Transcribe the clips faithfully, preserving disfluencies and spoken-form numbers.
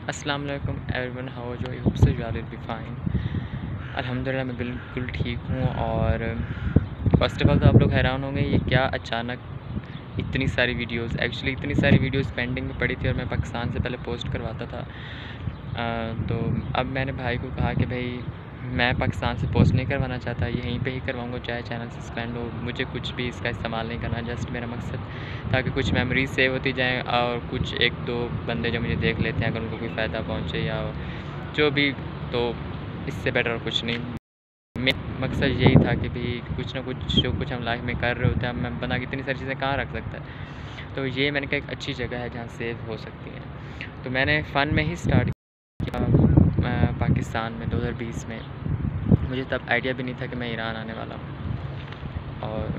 अस्सलाम वालेकुम everyone, how are you? I hope so you are will be fine. अल्हम्दुलिल्लाह मैं बिल्कुल ठीक हूँ। और फ़र्स्ट ऑफ़ ऑल तो आप लोग हैरान होंगे ये क्या अचानक इतनी सारी वीडियोस। एक्चुअली इतनी सारी वीडियोस पेंडिंग में पड़ी थी और मैं पाकिस्तान से पहले पोस्ट करवाता था। आ, तो अब मैंने भाई को कहा कि भाई मैं पाकिस्तान से पोस्ट नहीं करवाना चाहता, यहीं पे ही करवाऊँगा, चाहे चैनल सस्पेंड हो, मुझे कुछ भी इसका इस्तेमाल नहीं करना। जस्ट मेरा मकसद ताकि कुछ मेमोरीज सेव होती जाएँ और कुछ एक दो बंदे जो मुझे देख लेते हैं अगर उनको कोई फ़ायदा पहुँचे या जो भी, तो इससे बेटर और कुछ नहीं। मेरा मकसद यही था कि भाई कुछ ना कुछ जो कुछ हम लाइफ में कर रहे होते हैं, मैं बना के इतनी सारी चीज़ें कहाँ रख सकता है। तो ये मैंने कहा एक अच्छी जगह है जहाँ सेव हो सकती हैं। तो मैंने फ़न में ही स्टार्ट किया पाकिस्तान में दो हज़ार बीस में। मुझे तब आइडिया भी नहीं था कि मैं ईरान आने वाला हूँ। और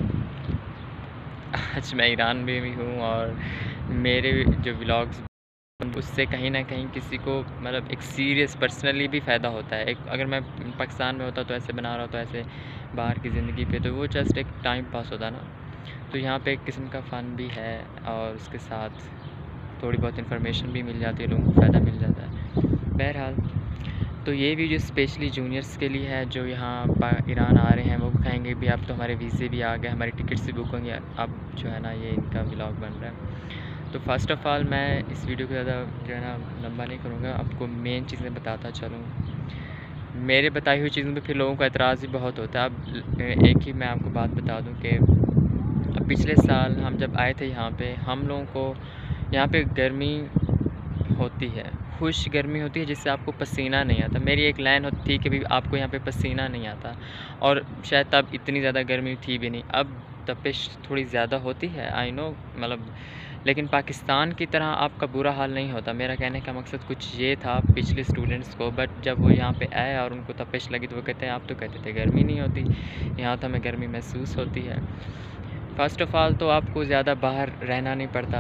आज मैं ईरान में भी हूँ और मेरे जो व्लॉग्स उससे कहीं ना कहीं किसी को मतलब एक सीरियस पर्सनली भी फ़ायदा होता है। एक अगर मैं पाकिस्तान में होता तो ऐसे बना रहा होता ऐसे बाहर की ज़िंदगी पे, तो वो जस्ट एक टाइम पास होता ना। तो यहाँ पे एक किस्म का फ़न भी है और उसके साथ थोड़ी बहुत इन्फॉर्मेशन भी मिल जाती है, लोगों को फ़ायदा मिल जाता है। बहरहाल तो ये वीडियो स्पेशली जूनियर्स के लिए है जो यहाँ ईरान आ रहे हैं। वो कहेंगे भी अब तो हमारे वीज़े भी आ गए, हमारी टिकट्स भी बुक होंगी, अब जो है ना ये इनका व्लॉग बन रहा है। तो फ़र्स्ट ऑफ़ ऑल मैं इस वीडियो को ज़्यादा जो है ना लंबा नहीं करूँगा, आपको मेन चीज़ें बताता चलूँ। मेरे बताई हुई चीज़ों पे फिर लोगों का एतराज़ भी बहुत होता है। अब एक ही मैं आपको बात बता दूँ कि अब पिछले साल हम जब आए थे यहाँ पे, हम लोगों को यहाँ पे गर्मी होती है, खुश गर्मी होती है जिससे आपको पसीना नहीं आता। मेरी एक लाइन होती थी कि भाई आपको यहाँ पे पसीना नहीं आता, और शायद तब इतनी ज़्यादा गर्मी थी भी नहीं। अब तपिश थोड़ी ज़्यादा होती है, आई नो, मतलब लेकिन पाकिस्तान की तरह आपका बुरा हाल नहीं होता। मेरा कहने का मकसद कुछ ये था पिछले स्टूडेंट्स को, बट जब वो यहाँ पे आए और उनको तपिश लगी तो वो कहते हैं आप तो कहते थे गर्मी नहीं होती, यहाँ तो हमें गर्मी महसूस होती है। फ़र्स्ट ऑफ़ ऑल तो आपको ज़्यादा बाहर रहना नहीं पड़ता।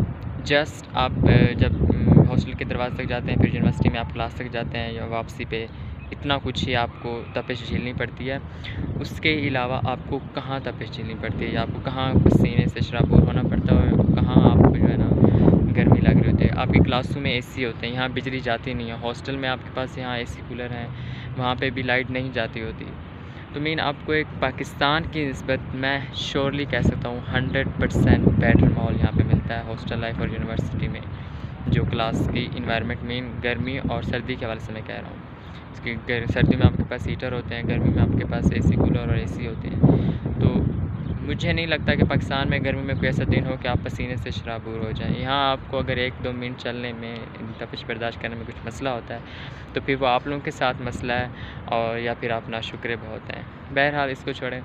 जस्ट आप जब हॉस्टल के दरवाजे तक जाते हैं, फिर यूनिवर्सिटी में आप क्लास तक जाते हैं या वापसी पे, इतना कुछ ही आपको तपिश झेलनी पड़ती है। उसके अलावा आपको कहाँ तपिश झेलनी पड़ती है या आपको कहाँ पसीने से शराबूर होना पड़ता है और कहाँ आपको जो है ना गर्मी लग रही होती है। आपकी क्लासों में एसी होते हैं, यहाँ बिजली जाती नहीं है। हॉस्टल में आपके पास यहाँ एसी कूलर हैं, वहाँ पे भी लाइट नहीं जाती होती। तो मीन आपको एक पाकिस्तान की निस्बत मैं श्योरली कह सकता हूँ हंड्रेड परसेंट बेटर माहौल यहाँ पे मिलता है हॉस्टल लाइफ और यूनिवर्सिटी में। जो क्लास की इन्वायरमेंट मेन गर्मी और सर्दी के हवाले से मैं कह रहा हूँ, इसकी सर्दी में आपके पास हीटर होते हैं, गर्मी में आपके पास एसी कूलर और एसी होते हैं। तो मुझे नहीं लगता कि पाकिस्तान में गर्मी में कोई ऐसा दिन हो कि आप पसीने से शराबूर हो जाएं। यहाँ आपको अगर एक दो मिनट चलने में, तपिश बर्दाश्त करने में कुछ मसला होता है तो फिर वो आप लोगों के साथ मसला है, और या फिर आप नाशुक्रे बहुत हैं। बहरहाल इसको छोड़ें।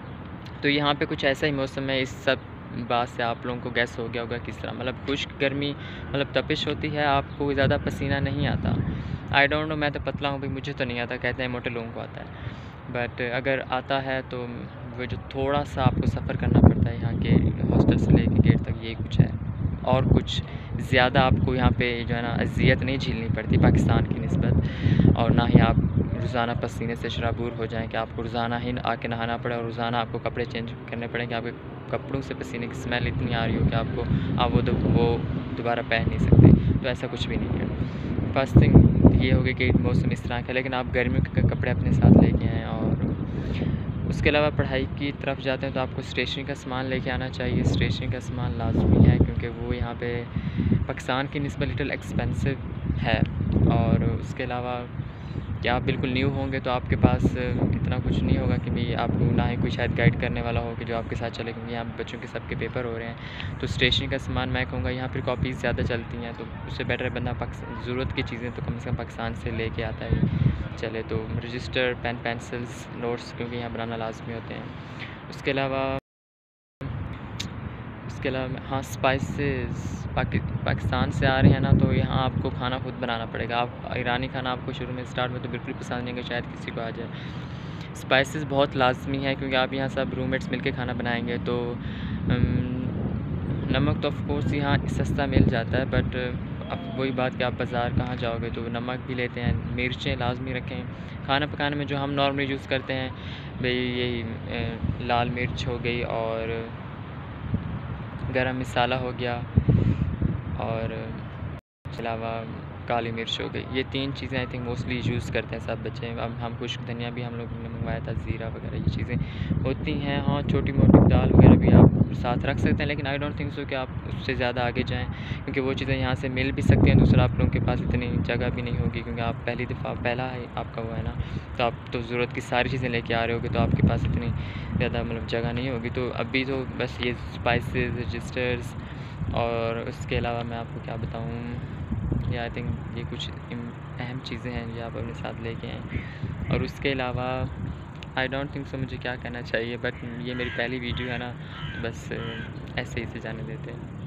तो यहाँ पे कुछ ऐसा ही मौसम है। इस सब बात से आप लोगों को गैस हो गया होगा किस तरह, मतलब खुश्क गर्मी मतलब तपिश होती है, आपको ज़्यादा पसीना नहीं आता। आई डोंट नो, मैं तो पतला हूँ भाई, मुझे तो नहीं आता, कहते हैं मोटे लोगों को आता है। बट अगर आता है तो वो जो थोड़ा सा आपको सफ़र करना पड़ता है यहाँ के हॉस्टल से लेके गेट तक, ये कुछ है। और कुछ ज़्यादा आपको यहाँ पे जो है ना अज़ियत नहीं झेलनी पड़ती पाकिस्तान की निस्बत, और ना ही आप रोज़ाना पसीने से शराबूर हो जाएं कि आपको रोज़ाना ही आके नहाना पड़े और रोज़ाना आपको कपड़े चेंज करने पड़ें कि आपके कपड़ों से पसीने की स्मेल इतनी आ रही हो कि आपको आप वो वो दोबारा पहन नहीं सकते। तो ऐसा कुछ भी नहीं है। फर्स्ट थिंग ये होगी कि मौसम इस तरह का, लेकिन आप गर्मियों के कपड़े अपने साथ लेके आएँ। और उसके अलावा पढ़ाई की तरफ जाते हैं तो आपको स्टेशनरी का सामान लेके आना चाहिए। स्टेशनरी का सामान लाजमी है क्योंकि वो यहाँ पे पाकिस्तान की निस्बत लिटिल एक्सपेंसिव है। और उसके अलावा कि आप बिल्कुल न्यू होंगे तो आपके पास इतना कुछ नहीं होगा कि भाई आपको ना ही कोई शायद गाइड करने वाला हो कि जो आपके साथ चले, क्योंकि यहाँ बच्चों के सबके पेपर हो रहे हैं। तो स्टेशनरी का सामान मैं कहूँगा यहाँ फिर कॉपीज़ ज़्यादा चलती हैं, तो उससे बेटर बंदा ज़रूरत की चीज़ें तो कम से कम पाकिस्तान से लेके आता है चले। तो रजिस्टर, पेन, पेंसिल्स, नोट्स क्योंकि यहाँ बनाना लाजमी होते हैं। उसके अलावा उसके अलावा हाँ, स्पाइसेस पाकि पाकिस्तान से आ रहे हैं ना, तो यहाँ आपको खाना खुद बनाना पड़ेगा। आप ईरानी खाना आपको शुरू में स्टार्ट में तो बिल्कुल पसंद नहीं आएगा, शायद किसी को आ जाए। स्पाइसेस बहुत लाजमी है क्योंकि आप यहाँ सब रूममेट्स मिलके खाना बनाएंगे। तो नमक तो ऑफ कोर्स यहाँ सस्ता मिल जाता है, बट अब वही बात कि आप बाज़ार कहाँ जाओगे तो नमक भी लेते हैं। मिर्चें लाजमी रखें खाना पकाने में, जो हम नॉर्मली यूज़ करते हैं भाई, यही लाल मिर्च हो गई और गरम मसाला हो गया और इसके अलावा काली मिर्च हो गई, ये तीन चीज़ें आई थिंक मोस्टली यूज़ करते हैं सब बच्चे। अब हम खुश्क धनिया भी हम लोग ने मंगवाया था, ज़ीरा वगैरह ये चीज़ें होती हैं। हाँ, छोटी-मोटी दाल वगैरह भी आप साथ रख सकते हैं, लेकिन आई डोंट थिंक सो कि आप उससे ज़्यादा आगे जाएँ, क्योंकि वो चीज़ें यहाँ से मिल भी सकती हैं। दूसरा, आप लोगों के पास इतनी जगह भी नहीं होगी, क्योंकि आप पहली दफ़ा पहला है आपका वो है ना, तो आप तो ज़रूरत की सारी चीज़ें लेके आ रहे होगे, तो आपके पास इतनी ज़्यादा मतलब जगह नहीं होगी। तो अभी तो बस ये स्पाइसेस, रजिस्टर्स, और उसके अलावा मैं आपको क्या बताऊँ, या आई थिंक ये कुछ अहम चीज़ें हैं जो आप अपने साथ लेके आएँ। और उसके अलावा आई डोंट थिंक सो मुझे क्या कहना चाहिए, बट ये मेरी पहली वीडियो है ना, बस ऐसे ही इसे जाने देते हैं।